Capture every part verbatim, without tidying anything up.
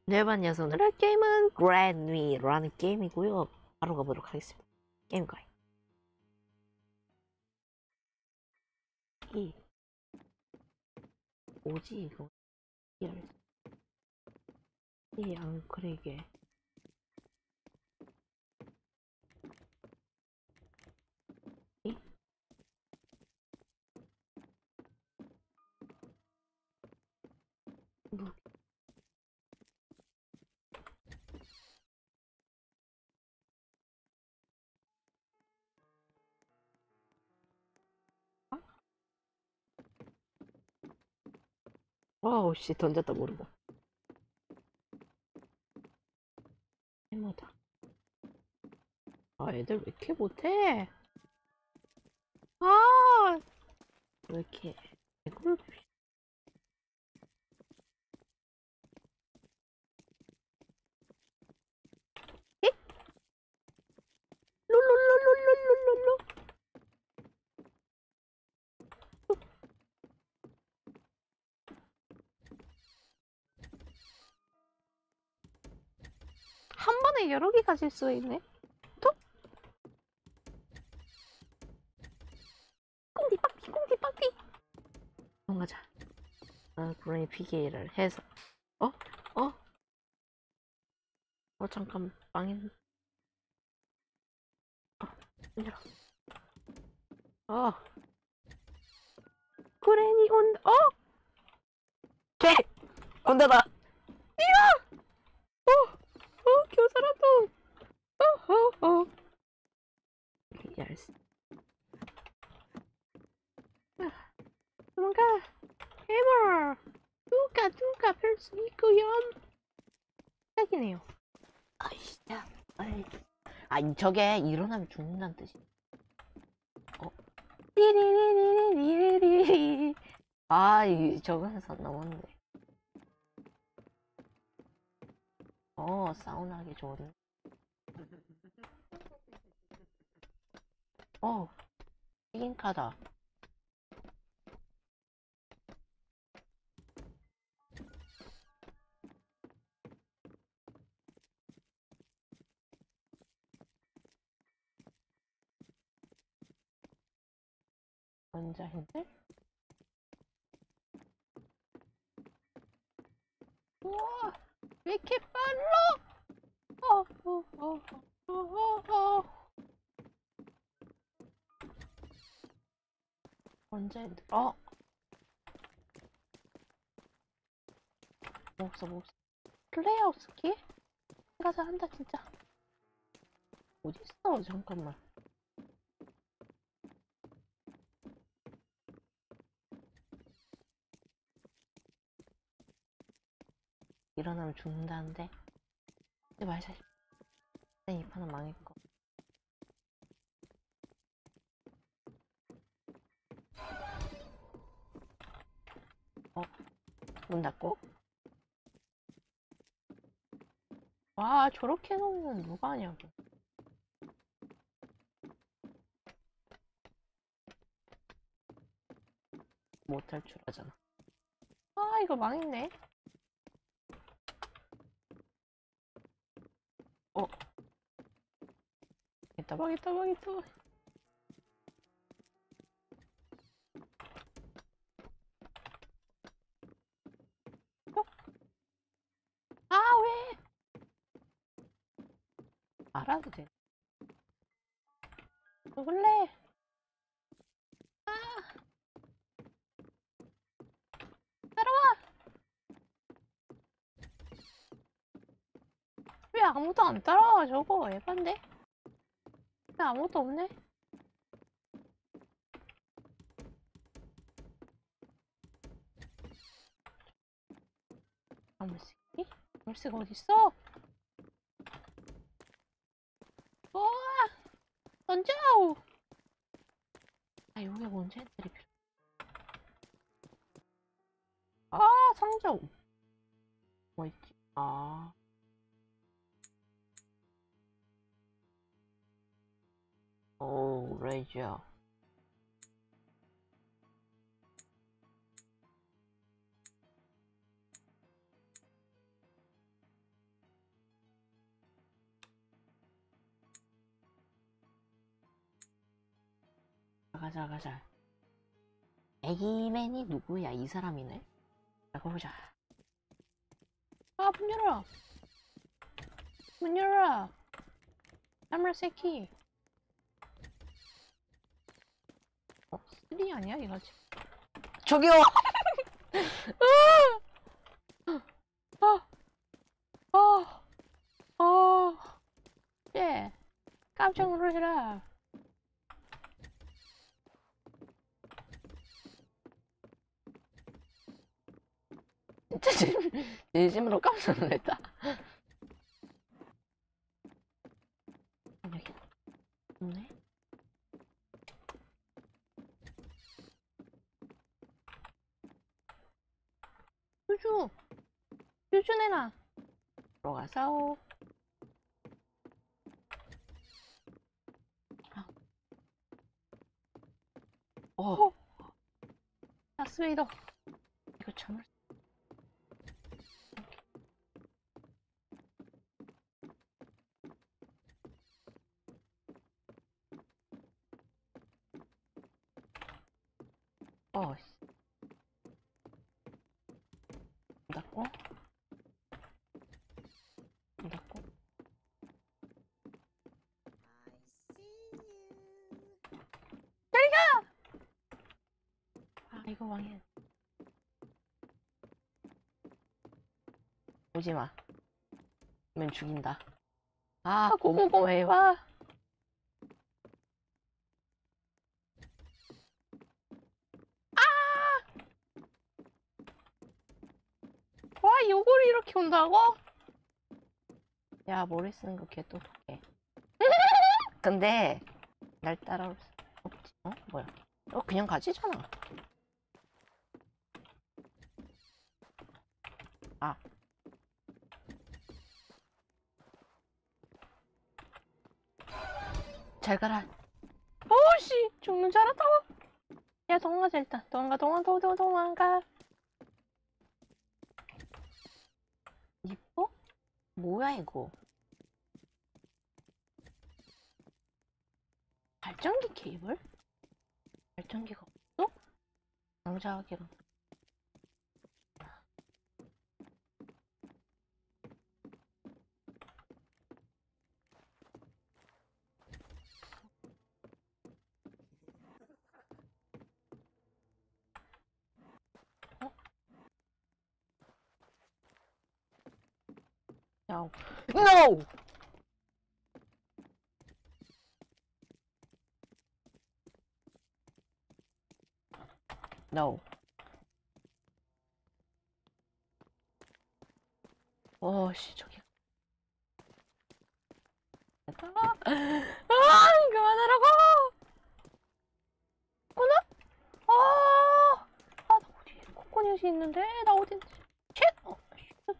네, 안녕하세요. 오늘 할 게임은 그랜위라는 게임이고요. 바로 가보도록 하겠습니다. 게임 가이. 이 뭐지 이거? 이 앙크레게. 이? 뭐? 어우 씨, 던졌다 모르고. 해마다. 아, 애들 왜 이렇게 못해? 아, 왜 이렇게 이걸 에? 룰룰룰룰룰룰룰. 한 번에 여러 개 가질 수 있네. 또? 꽁디빡디 꽁디빡디. 넘어가자. 아, 그러니 피케이를 해서. 어? 어? 어, 잠깐 망했. 열어. 어. 그랜이 온다. 어? 개! 온다다. 뛰어! 어! 어! 교사라도! 어! 어! 어! 예스. 도망가! 해머! 누가 누가 별 수 있고요. 시작이네요. 아이 진짜. 아이. 아, 저게 일어나면 죽는다는 뜻이. 어? 리리리리리리리리. 아, 이 저거는 선 넘었네. 어, 사우나 하기 좋네. 어, 튀김카다. 원자힘들? 우와! 왜 이렇게 빨라? 어, 어, 어, 어, 어, 어. 원자힘들, 어? 뭐 없어, 뭐 없어. 플레이아웃 스키? 가자, 한다, 진짜. 어딨어, 잠깐만. 일어나면 죽는다는데. 근데 말자. 이 판은 망했고. 어? 문 닫고? 와, 저렇게 해놓으면 누가 하냐고. 못 탈출하잖아. 아, 이거 망했네. 어? 망했다, 망했다, 망했다. 어? 아, 왜? 알아도 돼. 먹을래? 아, 따라와! 왜 아무도 안 따라와, 저거. 에반데? 왜 아무도 없네? 아물쇠기? 아물쇠가 어딨어? 우와! 던져! 아, 여기 원자들이 필요. 아, 상자. 뭐 있지? 아. 오, 레이저. 가자, 가자. 에이맨이 누구야? 이 사람이네? 자, 가보자. 아, 문 열어! 문 열어! 사무라세키. 어, 쓰리 아니야, 이거 지금? 저기요! 아! 아! 아! 예. 깜짝 놀라라. 진짜 진, 진심으로 깜짝 놀랐다. 여기 없네. 유주! 유주 내놔! 들어가서. 어! 다스웨이더! 이거 참을 수. 어, 닫고, 닫고. 저리 가! 아, 이거 망해. 오지 마. 그러면 죽인다. 아, 고고고해, 와. 와, 요걸 이렇게 온다고? 야, 머리 쓰는 거 개 똑똑해. 근데 날 따라올 수 없지. 어? 뭐야? 어, 그냥 가지잖아. 아. 잘 가라. 오씨, 죽는 줄 알았다고. 야, 도망가자 일단. 도망가, 도망가, 도망가, 도망가. 이뻐? 뭐야 이거? 발전기 케이블? 발전기가 없어? 장자하기로. 어? 야, NO! NO. 어씨, 저기. 됐다. 아, 그만하라고! 코코넛? 아, 아, 나 어디 코코넛이 있는데? 나 어디, 쉣! 어, 쉣.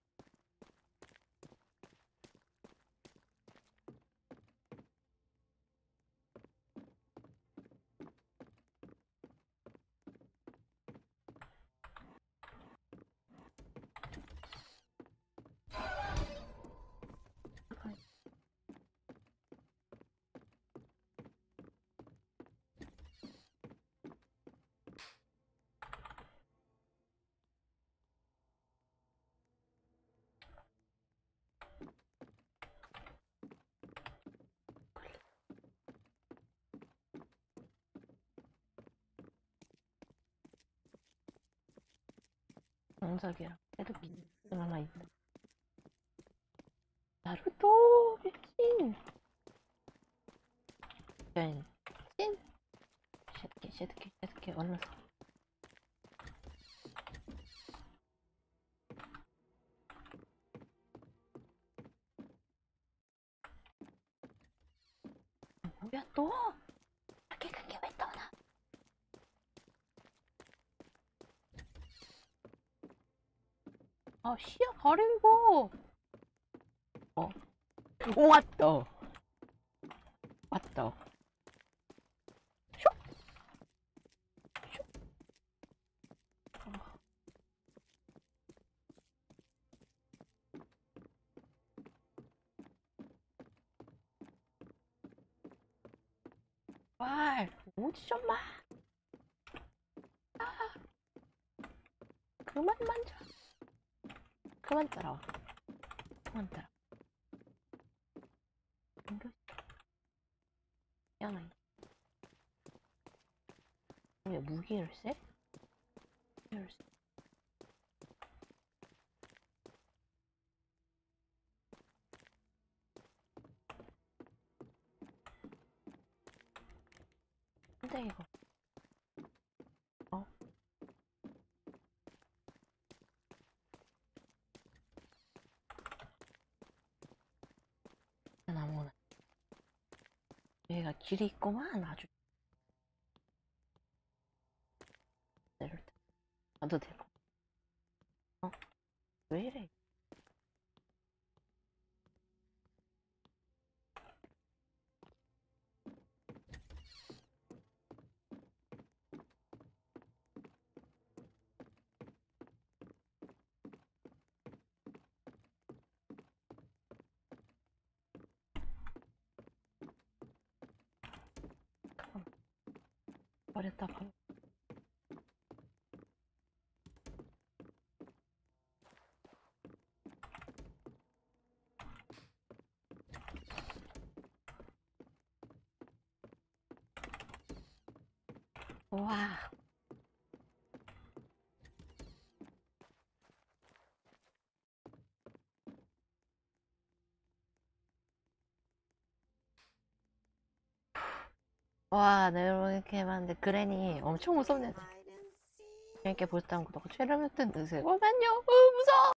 장작이랑 헤드핀 하나 있네. 나루토 신! 신! 신! 쉐드케, 쉐드케, 쉐드케, 얼른 사. 뭐야 또? 이렇게 그게 왜 떠나? 아, 시야 가리고. 어. 오, 왔다. 왔다. 슉! 슉! 왈! 오지 좀 마. 아, 그만 만져. 그만 따라와. 그만 따라. 이거 미안해. 왜 무기를 쎄? 무기를 쎄. 근데 이거 어? 나무는 얘가 길이 있구만. 아주 내릴 때 가도 되고. 어? 왜 이래? 잠깐만. 버렸다 봐. 와. 와, 내가 이렇게 해봤는데 그랜이 엄청 무섭네. 재밌게 보셨다면 구독과 좋아요 눌러주세요. 잠깐만요. 어, 무서워.